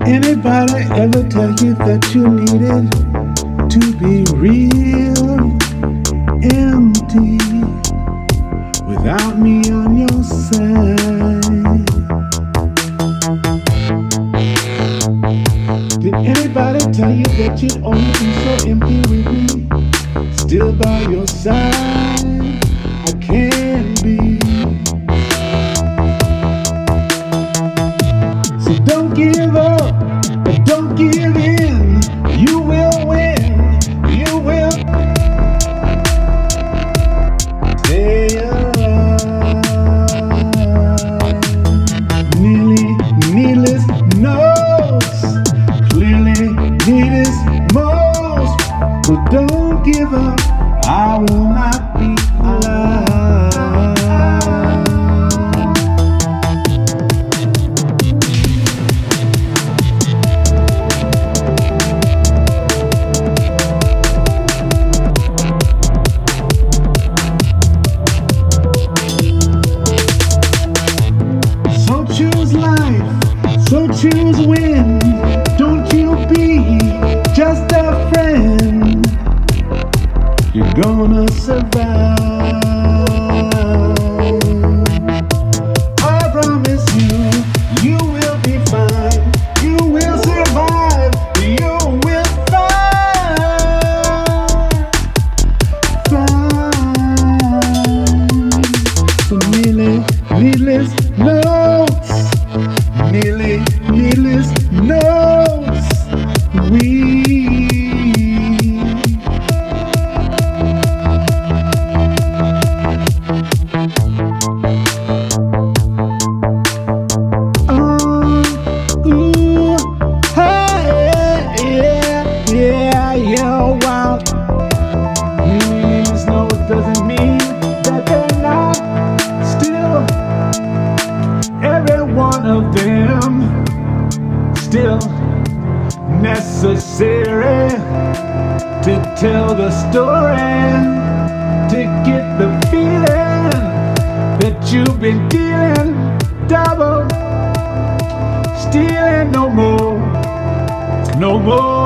Anybody ever tell you that you needed to be real empty without me on your side? Did anybody tell you that you'd only be so empty with me still by your side? I can't be. So don't give up, but don't give in. You will win, you will stay alive. Needless notes, clearly needless most. But don't give up, I will not be alive. Choose life, so choose win. Don't you be just a friend. You're gonna survive. I promise you, you will be fine. You will survive. You will find. So needless notes, needless notes. Wow. Needless notes doesn't mean that they're not still. Every one of them still necessary to tell the story, to get the feeling that you've been dealing, double stealing. No more, no more.